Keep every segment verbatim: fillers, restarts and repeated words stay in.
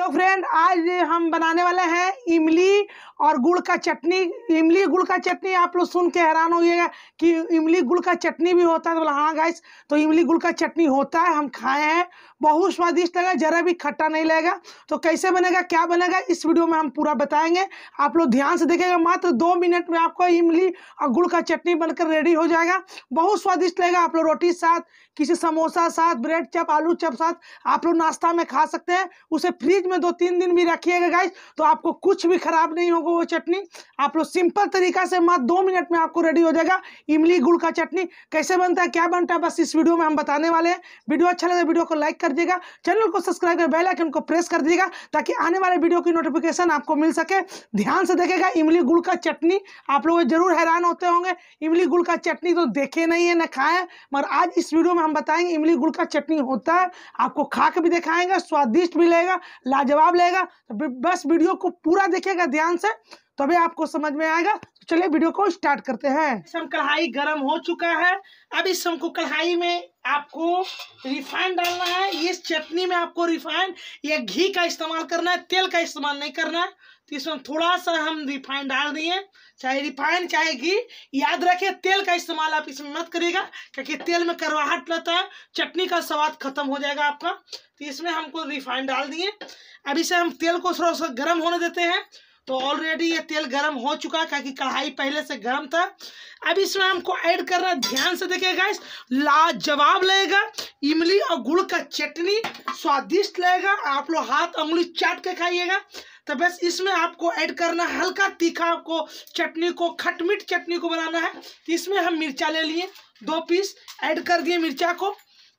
Friend, आज हम बनाने वाले हैं इमली और गुड़ का चटनी। इमली गुड़ का चटनी आप लोग सुन के हैरान होइएगा कि इमली गुड़ का चटनी भी होता है। तो बोला हाँ गाइस, तो इमली गुड़ का चटनी होता है, हम खाए हैं, बहुत स्वादिष्ट लगा, जरा भी खट्टा नहीं लगेगा। तो कैसे बनेगा, क्या बनेगा, इस वीडियो में हम पूरा बताएंगे। आप लोग ध्यान से देखिएगा, मात्र दो मिनट में आपको इमली और गुड़ का चटनी बनकर रेडी हो जाएगा। बहुत स्वादिष्ट लगेगा। आप लोग रोटी साथ, किसी समोसा साथ, ब्रेड चप, आलू चप साथ आप लोग नाश्ता में खा सकते हैं। उसे फ्रिज में दो तीन दिन भी रखिएगा गाइस, तो आपको कुछ भी खराब नहीं होगा वो चटनी। आप लोग सिंपल तरीका से मात्र दो मिनट में आपको रेडी हो जाएगा इमली गुड़ का चटनी। कैसे बनता है, क्या बनता है, बस इस वीडियो में हम बताने वाले हैं। वीडियो अच्छा लगे वीडियो को लाइक कर दीजिएगा, चैनल को सब्सक्राइब कर बेल आइकन को प्रेस कर दीजिएगा ताकि आने वाले वीडियो की नोटिफिकेशन आपको मिल सके। ध्यान से देखेगा इमली गुड़ का चटनी। आप लोग जरूर हैरान होते होंगे, इमली गुड़ का चटनी तो देखे नहीं है, न खाए, मगर आज इस वीडियो में हम बताएंगे इमली गुड़ का चटनी होता है। आपको खा के भी दिखाएंगे, स्वादिष्ट भी लगेगा, लाजवाब लगेगा। तो बस वीडियो को पूरा देखिएगा ध्यान से, तभी आपको समझ में आएगा। तो चलिए वीडियो को स्टार्ट करते हैं। हम कढ़ाई गर्म हो चुका है। अब इस हमको कढ़ाई में आपको रिफाइंड डालना है। इस चटनी में आपको रिफाइंड या घी का इस्तेमाल करना है, तेल का इस्तेमाल नहीं करना है। तो इसमें थोड़ा सा हम रिफाइंड डाल दिए, चाहे रिफाइंड चाहे घी। याद रखिए तेल का इस्तेमाल आप इसमें मत करिएगा, क्योंकि तेल में करवाहट रहता है, चटनी का स्वाद खत्म हो जाएगा आपका। तो इसमें हमको रिफाइंड डाल दिए। अब इसे हम तेल को थोड़ा सा गर्म होने देते हैं। तो ऑलरेडी ये तेल गर्म हो चुका है, क्योंकि कढ़ाई पहले से गर्म था। अब इसमें हमको ऐड करना, ध्यान से देखिएगा गाइस, लाजवाब लगेगा इमली और गुड़ का चटनी, स्वादिष्ट लगेगा। आप लोग हाथ उंगली चाट के खाइएगा। तो बस इसमें आपको ऐड करना है हल्का तीखा, आपको चटनी को खटमिट चटनी को बनाना है। तो इसमें हम मिर्चा ले लिए, दो पीस ऐड कर दिए मिर्चा को।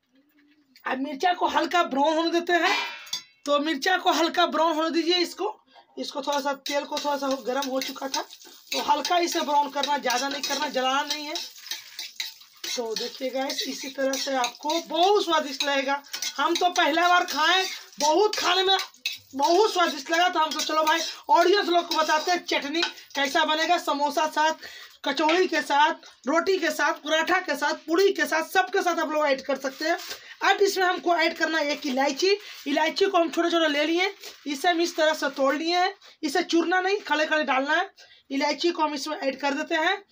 अब मिर्चा को हल्का ब्राउन होने देते हैं। तो मिर्चा को हल्का ब्राउन होने दीजिए। इसको इसको थोड़ा सा, तेल को थोड़ा सा गर्म हो चुका था, तो हल्का इसे ब्राउन करना, ज़्यादा नहीं करना, जलाना नहीं है। तो देखिएगा इसी तरह से आपको बहुत स्वादिष्ट लगेगा। हम तो पहला बार खाएं, बहुत खाने में बहुत स्वादिष्ट लगा। तो हम तो चलो भाई ऑडियंस लोग को बताते हैं चटनी कैसा बनेगा। समोसा साथ, कचौड़ी के साथ, रोटी के साथ, पराठा के साथ, पूड़ी के साथ, सबके साथ आप लोग ऐड कर सकते हैं। अब इसमें हमको ऐड करना है एक इलायची। इलायची को हम छोटे छोटे ले लिए, इसे हम इस तरह से तोड़ लिए हैं। इसे चूरना नहीं, खड़े खड़े डालना है। इलायची को हम इसमें ऐड कर देते हैं।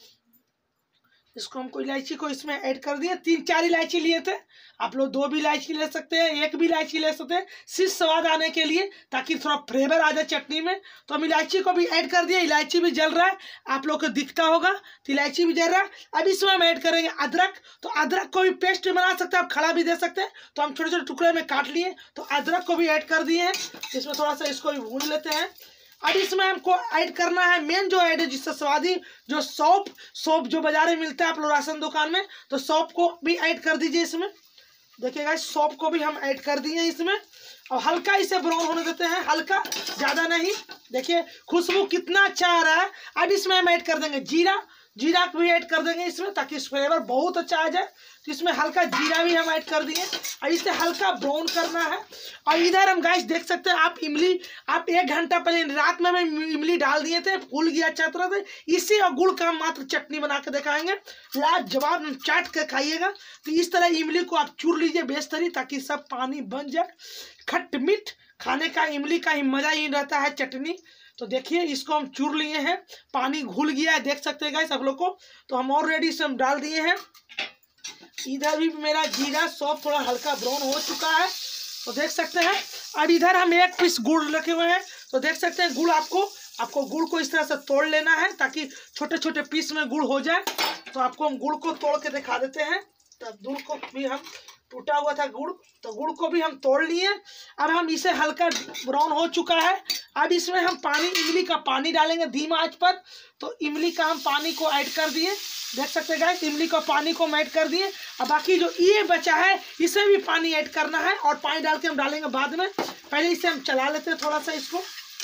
इसको हमको इलायची को इसमें ऐड कर दिए। तीन चार इलायची लिए थे, आप लोग दो भी इलायची ले सकते हैं, एक भी इलायची ले सकते हैं, सिर्फ स्वाद आने के लिए, ताकि थोड़ा फ्लेवर आ जाए चटनी में। तो हम इलायची को भी ऐड कर दिए। इलायची भी जल रहा है, आप लोग को दिखता होगा, तो इलायची भी जल रहा है। अब इसमें हम ऐड करेंगे अदरक। तो अदरक को भी पेस्ट बना सकते हैं, आप खड़ा भी दे सकते हैं। तो हम छोटे छोटे टुकड़े में काट लिए, तो अदरक को भी ऐड कर दिए हैं। इसमें थोड़ा सा इसको भी भून लेते हैं। अब इसमें हमको ऐड करना है मेन जो ऐड है, जिससे स्वादी, जो सौंफ सौंफ जो बाजार में मिलता है आप लोग राशन दुकान में, तो सौंफ को भी ऐड कर दीजिए इसमें। देखिएगा सौंफ को भी हम ऐड कर दिए इसमें, और हल्का इसे ब्राउन होने देते हैं, हल्का, ज़्यादा नहीं। देखिए खुशबू कितना अच्छा आ रहा है। अब इसमें हम ऐड कर देंगे जीरा। जीरा को भी ऐड कर देंगे इसमें, ताकि इस फ्लेवर बहुत अच्छा आ जाए। तो इसमें हल्का जीरा भी हम ऐड कर दिए, और इसे हल्का ब्राउन करना है। और इधर हम गाइस देख सकते हैं, आप इमली आप एक घंटा पहले रात में हम इमली डाल दिए थे, फूल गया अच्छा तरह से। इसी और गुड़ का मात्र चटनी बना के दिखाएंगे, लाजवाब, चाट के खाइएगा। तो इस तरह इमली को आप चूर लीजिए बेस्तरी, ताकि सब पानी बन जाए। खट मीठ खाने का इमली का ही मजा ही रहता है चटनी। तो देखिए इसको हम चूर लिए हैं, पानी घुल गया है, देख सकते हैं गाइस आप लोग को। तो हम ऑलरेडी इसे हम डाल दिए हैं। इधर भी मेरा जीरा सौंफ थोड़ा हल्का ब्राउन हो चुका है, तो देख सकते हैं। अब इधर हम एक पीस गुड़ रखे हुए हैं, तो देख सकते हैं गुड़ आपको आपको गुड़ को इस तरह से तोड़ लेना है, ताकि छोटे छोटे पीस में गुड़ हो जाए। तो आपको हम गुड़ को तोड़ के दिखा देते हैं। तो गुड़ को भी हम, टूटा हुआ था गुड़, तो गुड़ को भी हम तोड़ लिए। अब हम इसे हल्का ब्राउन हो चुका है। अब इसमें हम पानी, इमली का पानी डालेंगे धीमा आंच पर। तो इमली का हम पानी को ऐड कर दिए, देख सकते हैं गाइस, इमली का पानी को हम ऐड कर दिए। अब बाकी जो ये बचा है इसे भी पानी ऐड करना है, और पानी डाल के हम डालेंगे बाद में। पहले इसे हम चला लेते हैं थोड़ा सा इसको,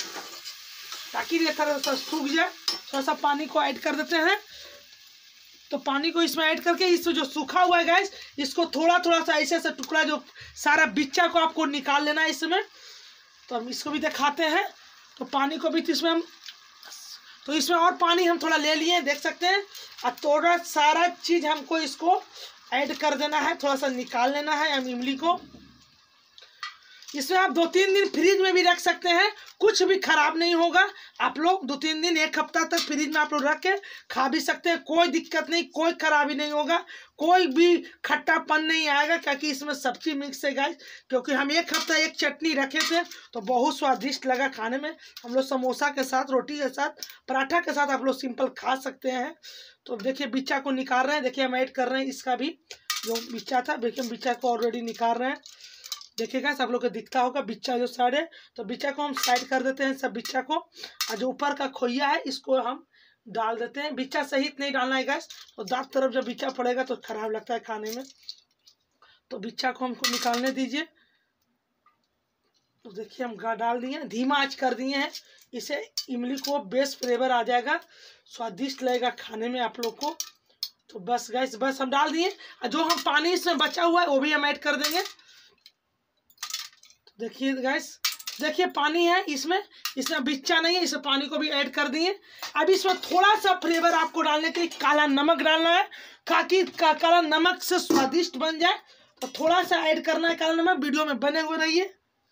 ताकि ये थोड़ा सा सूख जाए। थोड़ा सा पानी को ऐड कर देते हैं। तो पानी को इसमें ऐड करके, इसमें जो सूखा हुआ है गैस, इसको थोड़ा थोड़ा सा ऐसे ऐसे टुकड़ा, जो सारा बिच्चा को आपको निकाल लेना है इसमें। तो हम इसको भी दिखाते हैं। तो पानी को भी इसमें हम, तो इसमें और पानी हम थोड़ा ले लिए, देख सकते हैं। और थोड़ा सारा चीज़ हमको इसको ऐड कर देना है, थोड़ा सा निकाल लेना है हम इमली को। इसमें आप दो तीन दिन फ्रिज में भी रख सकते हैं, कुछ भी खराब नहीं होगा। आप लोग दो तीन दिन एक हफ्ता तक फ्रिज में आप लोग रख के खा भी सकते हैं, कोई दिक्कत नहीं, कोई खराबी नहीं होगा, कोई भी खट्टापन नहीं आएगा, क्योंकि इसमें सब्जी मिक्स है गाइस। क्योंकि हम एक हफ्ता एक चटनी रखे थे तो बहुत स्वादिष्ट लगा खाने में। हम लोग समोसा के साथ, रोटी के साथ, पराठा के साथ आप लोग सिंपल खा सकते हैं। तो देखिए बिच्चा को निकाल रहे हैं, देखिए हम ऐड कर रहे हैं इसका भी जो बिच्चा था, देखिए हम बिच्चा को ऑलरेडी निकाल रहे हैं। देखिएगा सब लोग को दिखता होगा बिच्चा जो साइड है, तो बिच्चा को हम साइड कर देते हैं सब बिच्चा को, और जो ऊपर का खोइया है इसको हम डाल देते हैं। बिच्चा सहित नहीं डालना है गैस, तो दांत तरफ जब बिच्चा पड़ेगा तो खराब लगता है खाने में। तो बिच्चा को हमको निकालने दीजिए। तो देखिए हम डाल दिए, धीमा आंच कर दिए हैं, इसे इमली को बेस्ट फ्लेवर आ जाएगा, स्वादिष्ट लगेगा खाने में आप लोग को। तो बस गैस बस हम डाल दिए, जो हम पानी इसमें बचा हुआ है वो भी हम ऐड कर देंगे। देखिए गैस, देखिए पानी है इसमें, इसमें बिच्चा नहीं है, इसमें पानी को भी ऐड कर दिए। अब इसमें थोड़ा सा फ्लेवर आपको डालने के लिए काला नमक डालना है, ताकि का, काला नमक से स्वादिष्ट बन जाए। तो थोड़ा सा ऐड करना है काला नमक, वीडियो में बने हुए रहिए।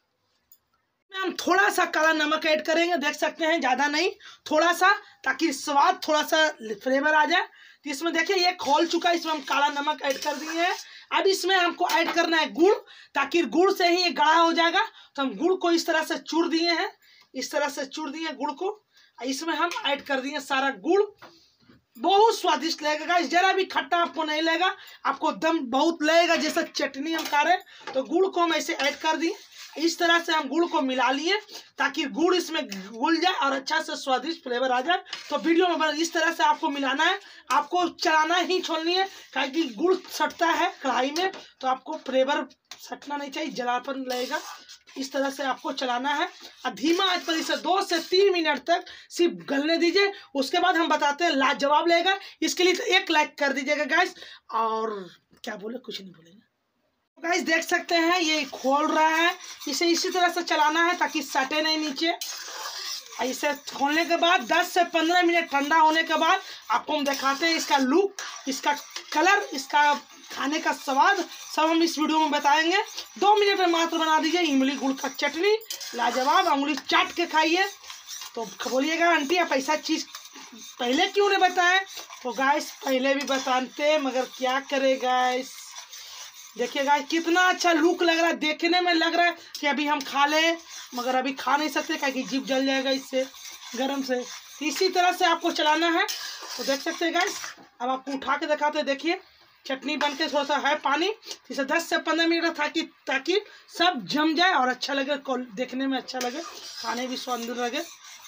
हम थोड़ा सा काला नमक ऐड करेंगे, देख सकते हैं, ज़्यादा नहीं, थोड़ा सा, ताकि स्वाद थोड़ा सा फ्लेवर आ जाए। तो इसमें देखिए ये खोल चुका है, इसमें हम काला नमक ऐड कर दिए हैं। अब इसमें हमको ऐड करना है गुड़, ताकि गुड़ से ही ये गाढ़ा हो जाएगा। तो हम गुड़ को इस तरह से चूर दिए हैं, इस तरह से चूर दिए गुड़ को, इसमें हम ऐड कर दिए सारा गुड़। बहुत स्वादिष्ट लगेगा, जरा भी खट्टा आपको नहीं लगेगा, आपको दम बहुत लगेगा जैसा चटनी हम खा रहे हैं। तो गुड़ को हम ऐसे ऐड कर दिए, इस तरह से हम गुड़ को मिला लिए, ताकि गुड़ इसमें घुल जाए और अच्छा से स्वादिष्ट फ्लेवर आ जाए। तो वीडियो में बना इस तरह से आपको मिलाना है, आपको चलाना ही छोड़नी है, क्योंकि गुड़ सटता है कढ़ाई में, तो आपको फ्लेवर सटना नहीं चाहिए, जलापन लगेगा। इस तरह से आपको चलाना है, और धीमा आंच पर इसे दो से तीन मिनट तक सिर्फ गलने दीजिए। उसके बाद हम बताते हैं लाजवाब लगेगा। इसके लिए तो एक लाइक कर दीजिएगा गाइस, और क्या बोले, कुछ नहीं बोलेंगे गाइस। देख सकते हैं ये खोल रहा है, इसे इसी तरह से चलाना है ताकि सटे नहीं नीचे। इसे खोलने के बाद दस से पंद्रह मिनट ठंडा होने के बाद आपको हम दिखाते हैं इसका लुक, इसका कलर, इसका खाने का स्वाद, सब हम इस वीडियो में बताएंगे। दो मिनट में मात्र बना दीजिए इमली गुड़ का चटनी, लाजवाब, उंगली चाट के खाइए। तो बोलिएगा आंटी आप ऐसा चीज़ पहले क्यों नहीं बताएं? तो गाइस पहले भी बताते, मगर क्या करे गाइस। देखिए गाइस कितना अच्छा लुक लग रहा है, देखने में लग रहा है कि अभी हम खा लें, मगर अभी खा नहीं सकते क्योंकि जीभ जल जाएगा इससे गरम से। तो इसी तरह से आपको चलाना है। तो देख सकते हैं गाइस, अब आपको उठा के दिखाते हैं। देखिए चटनी बन के थोड़ा सा है पानी, इसे दस से पंद्रह मिनट ताकि ताकि सब जम जाए और अच्छा लगे, देखने में अच्छा लगे, खाने भी सुंदर लगे।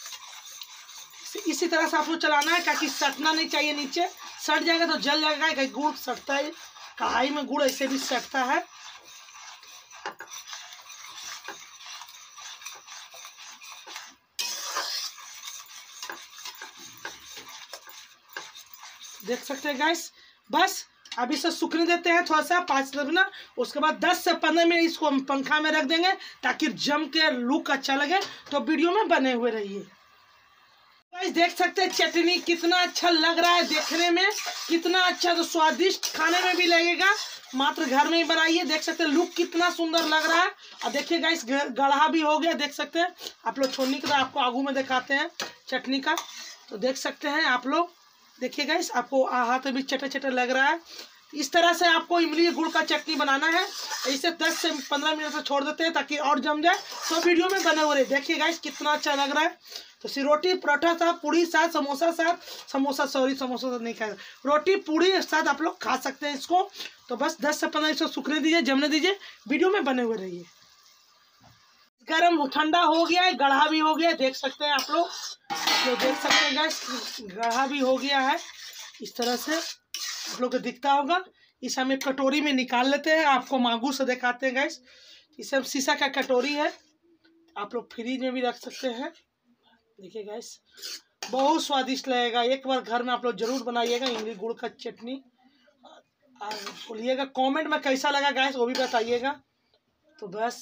इसी तरह से आपको चलाना है, ताकि सटना नहीं चाहिए, नीचे सट जाएगा तो जल जाएगा, कहीं गुड़ सटता है, कढ़ाई में गुड़ ऐसे भी सटता है। देख सकते हैं गाइस, बस अभी से सूखने देते हैं थोड़ा सा पाँच मिनट, उसके बाद दस से पंद्रह मिनट इसको हम पंखा में रख देंगे ताकि जम के लुक अच्छा लगे। तो वीडियो में बने हुए रहिए। गाइस देख सकते हैं चटनी कितना अच्छा लग रहा है, देखने में कितना अच्छा, तो स्वादिष्ट खाने में भी लगेगा। मात्र घर में ही बनाइए। देख सकते हैं लुक कितना सुंदर लग रहा है। और देखिए गाइस गढ़ा भी हो गया, देख सकते हैं आप लोग। छोड़ने के बाद आपको आगू में दिखाते हैं चटनी का। तो देख सकते हैं आप लोग, देखिए गाइस आपको हाथ में भी चटा चटा लग रहा है। इस तरह से आपको इमली गुड़ का चटनी बनाना है। इसे दस से पंद्रह मिनट से छोड़ देते हैं ताकि और जम जाए। तो वीडियो में बने हुए। देखिए गाइस कितना अच्छा लग रहा है। तो सिर्फ रोटी पराठा साथ, पूड़ी साथ, समोसा साथ, समोसा सॉरी समोसा साथ नहीं खाएगा, रोटी पूड़ी साथ आप लोग खा सकते हैं इसको। तो बस दस से पंद्रह मिनट सूखने दीजिए, जमने दीजिए, वीडियो में बने हुए रहिए। गर्म ठंडा हो गया है, गढ़ा भी हो गया है, देख सकते हैं आप लोग। तो देख सकते हैं गैस गढ़ा भी हो गया है, इस तरह से आप लोग को दिखता होगा। इसे हम एक कटोरी में निकाल लेते हैं, आपको मागू से दिखाते हैं गैस। इसे शीशा का कटोरी है, आप लोग फ्रिज में भी रख सकते हैं। देखिए गैस बहुत स्वादिष्ट लगेगा, एक बार घर में आप लोग जरूर बनाइएगा इमली गुड़ का चटनी। और बोलिएगा कमेंट में कैसा लगा गैस, वो भी बताइएगा। तो बस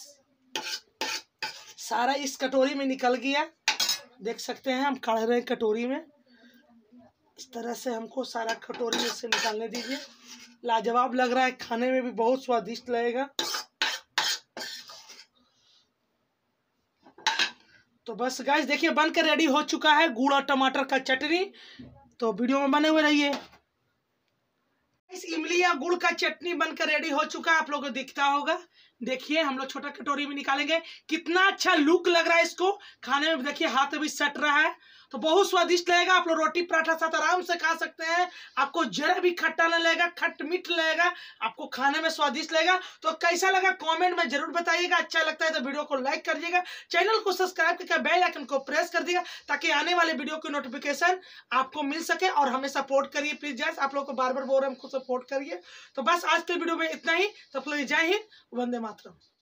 सारा इस कटोरी में निकल गया, देख सकते हैं हम काढ़ रहे हैं कटोरी में। इस तरह से हमको सारा कटोरी में से निकालने दीजिए। लाजवाब लग रहा है, खाने में भी बहुत स्वादिष्ट लगेगा। तो बस गाइस देखिए बनकर रेडी हो चुका है गुड़ और टमाटर का चटनी। तो वीडियो में बने हुए रहिए। इस इमली या गुड़ का चटनी बनकर रेडी हो चुका है, आप लोगों को दिखता होगा। देखिए हम लोग छोटा कटोरी में निकालेंगे। कितना अच्छा लुक लग रहा है इसको खाने में, देखिए हाथ भी सट रहा है। तो बहुत स्वादिष्ट लगेगा, आप लोग रोटी पराठा साथ आराम से खा सकते हैं। आपको जरा भी खट्टा न लगेगा, खट मीठ लगेगा, आपको खाने में स्वादिष्ट लगेगा। तो कैसा लगा कमेंट में जरूर बताइएगा। अच्छा लगता है तो वीडियो को लाइक कर दीजिएगा, चैनल को सब्सक्राइब करके बेल आइकन को प्रेस कर दीजिएगा ताकि आने वाले वीडियो की नोटिफिकेशन आपको मिल सके। और हमें सपोर्ट करिए प्लीज गाइस, आप लोग को बार बार बोल रहे हैं हमको सपोर्ट करिए। तो बस आज के वीडियो में इतना ही। तब लोग जय हिंद, वंदे मातरम।